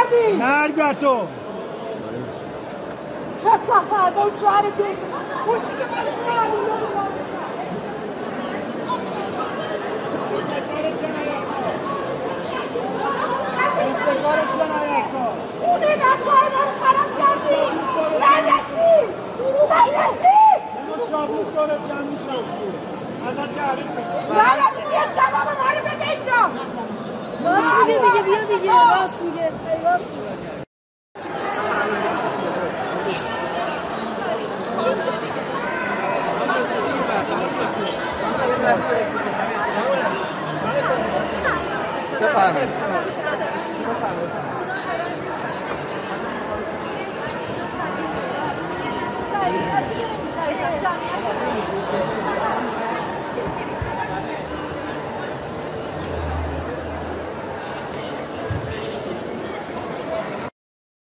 کردی؟ مرگ بر تو. کسا فردا و شوهر دوست اون چی که من خونه بچه‌های من خراب کردی. لعنتی شابوس داره جمع میشم ازت تعریف میکنم. لعنتی بیا جواب ما رو بده اینجا. راست میگه دیگه، بیا دیگه، راست میگه.